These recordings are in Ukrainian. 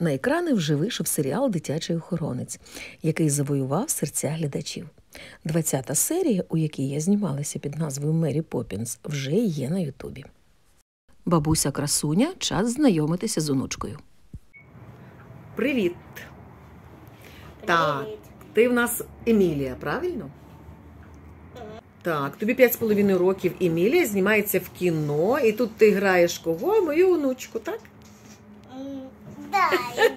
На екрани вже вийшов серіал «Дитячий охоронець», який завоював серця глядачів. 20-та серія, у якій я знімалася під назвою «Мері Поппінс», вже є на Ютубі. Бабуся-красуня, час знайомитися з онучкою. Привіт! Так, ти в нас Емілія, правильно? Так, тобі 5,5 років, Емілія знімається в кіно, і тут ти граєш кого? Мою онучку, так? Так,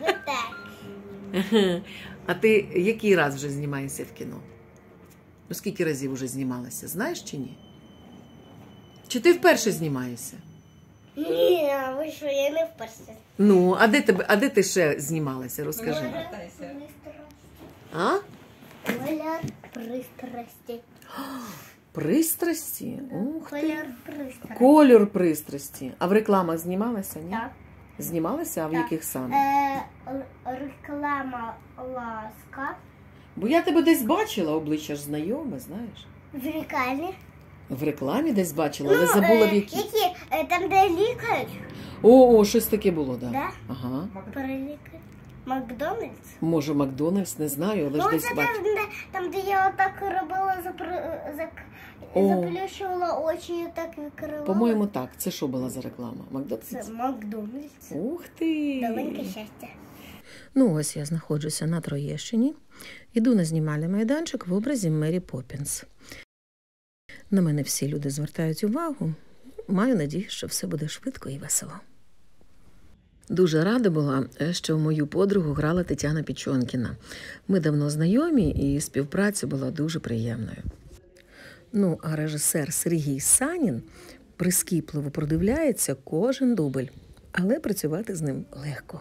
так. А ти який раз вже знімаєшся в кіно? Ну, скільки разів вже знімалася, знаєш чи ні? Чи ти вперше знімаєшся? Ні, ви що, я не вперше. Ну, а де ти ще знімалася? Розкажи. А? Колір пристрасті. Пристрасті? Ух ти. Колір пристрасті. Кольор пристрасті. А в рекламах знімалася, ні? Так. Знімалася, а в яких саме? Реклама ласка. Бо я тебе десь бачила, обличчя ж знайоме, знаєш. В лікарні. В рекламі десь бачила, але забула в якій. Які? Там, де лікар? О, щось таке було, так. Да? Ага. Про лікар. Макдональдс? Може, Макдональдс, не знаю, але ж Ну, десь це бачила. там, де я отак робила, заплющувала очі і так відкривала. По-моєму, так. Це що була за реклама? Макдональдс? Це Макдональдс. Ух ти! Маленьке щастя. Ну, ось я знаходжуся на Троєщині. Іду на знімальний майданчик в образі Мері Поппінс. На мене всі люди звертають увагу. Маю надію, що все буде швидко і весело. Дуже рада була, що мою подругу грала Тетяна Пічонкіна. Ми давно знайомі, і співпраця була дуже приємною. Ну, а режисер Сергій Санін прискіпливо продивляється кожен дубль, але працювати з ним легко.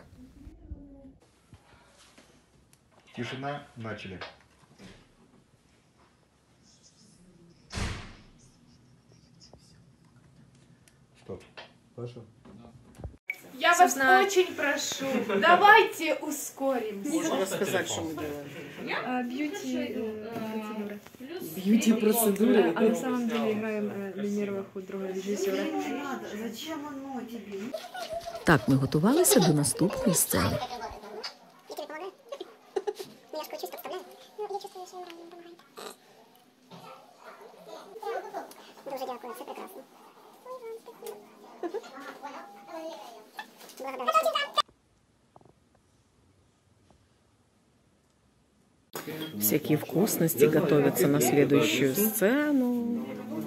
Тишина, начали. Стоп. Пошел. Я вас очень прошу, давайте ускоримся. Можу розказати, що ми робимо? Бьюти-процедуры. Б'юті-процедури. А на самом деле играем нервных у другого режиссера. Так ми готувалися до наступної сцени. Дуже дякую, це прекрасно. Всякие вкусности готовятся на следующую сцену.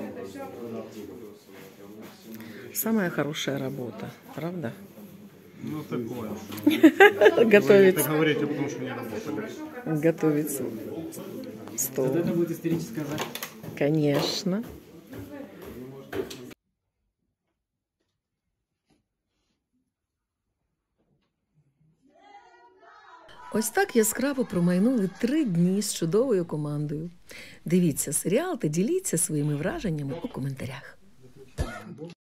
Самая хорошая работа, правда? Ну, такое. Готовится. Так говорите, потому что не работали. Готовится. Стол. Это будет истерическая запись. Конечно. Ось так яскраво промайнули 3 дні з чудовою командою. Дивіться серіал та діліться своїми враженнями у коментарях.